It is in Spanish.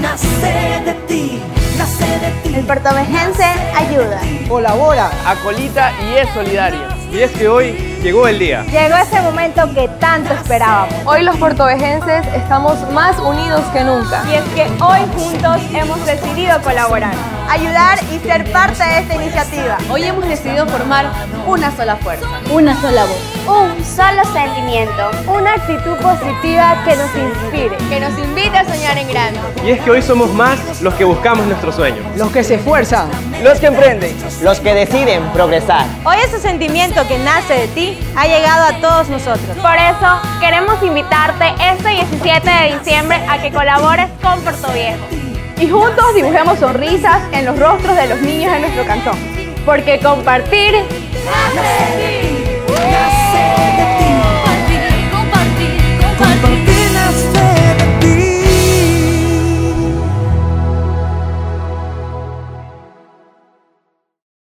nace de ti, nace de ti. El puertovejense ayuda, colabora, acolita y es solidario. Y es que hoy llegó el día. Llegó ese momento que tanto esperábamos. Hoy los puertovejenses estamos más unidos que nunca. Y es que hoy juntos hemos decidido colaborar, ayudar y ser parte de esta iniciativa. Hoy hemos decidido formar una sola fuerza, una sola voz, un solo sentimiento, una actitud positiva que nos inspire, que nos invite a soñar en grande. Y es que hoy somos más los que buscamos nuestro sueño, los que se esfuerzan, los que emprenden, los que deciden progresar. Hoy ese sentimiento que nace de ti ha llegado a todos nosotros. Por eso queremos invitarte este 17 de diciembre a que colabores con Puerto Viejo. Y juntos dibujemos sonrisas en los rostros de los niños de nuestro cantón. Porque compartir Nace de ti, nace